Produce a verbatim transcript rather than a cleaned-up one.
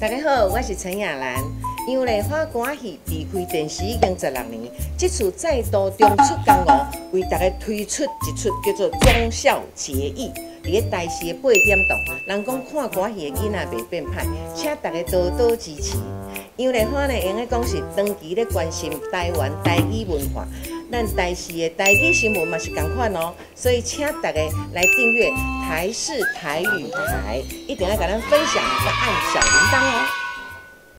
大家好，我是陈雅兰。杨丽花歌戏离开电视已经十六年，这次再度重出江湖，为大家推出一出叫做《忠孝节义》。伫个台视的八点档，人讲看歌戏的囡仔袂变歹，请大家多多支持。杨丽花呢，用个讲是长期咧关心台湾台语文化，咱台视的台语新闻嘛是共款哦，所以请大家来订阅台视台语台，一定要甲咱分享，甲按小铃铛哦。